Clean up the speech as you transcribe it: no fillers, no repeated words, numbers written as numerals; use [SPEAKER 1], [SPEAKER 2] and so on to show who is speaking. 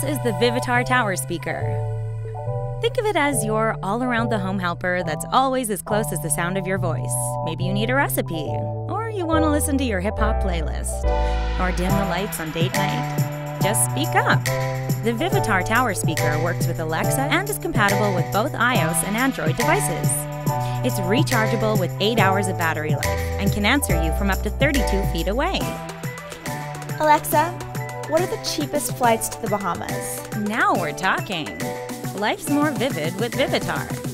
[SPEAKER 1] is the Vivitar Tower Speaker. Think of it as your all-around-the-home helper that's always as close as the sound of your voice. Maybe you need a recipe, or you want to listen to your hip-hop playlist, or dim the lights on date night. Just speak up. The Vivitar Tower Speaker works with Alexa and is compatible with both iOS and Android devices. It's rechargeable with 8 hours of battery life and can answer you from up to 32 feet away.
[SPEAKER 2] Alexa, what are the cheapest flights to the Bahamas?
[SPEAKER 1] Now we're talking. Life's more vivid with Vivitar.